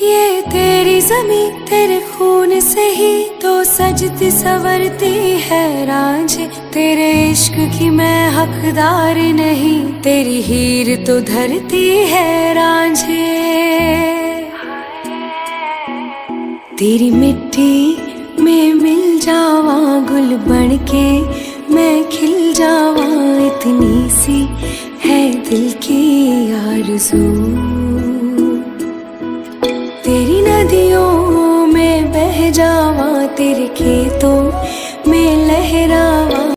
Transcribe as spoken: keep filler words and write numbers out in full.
ये तेरी ज़मीं तेरे खून से ही तो सजती संवरती है रांझे। तेरे इश्क की मैं हकदार नहीं, तेरी हीर तो धरती है रांझे। तेरी मिट्टी में मिल जावा गुल बन के मैं खिल जावा, इतनी सी है दिल की आरज़ू। तेरी नदियों में बह जावा, तेरे खेतों में लहरावा।